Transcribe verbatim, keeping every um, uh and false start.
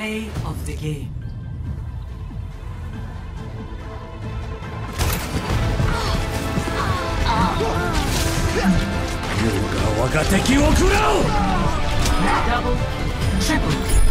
Play of the game. 世が我が敵を食らう。 Double, triple.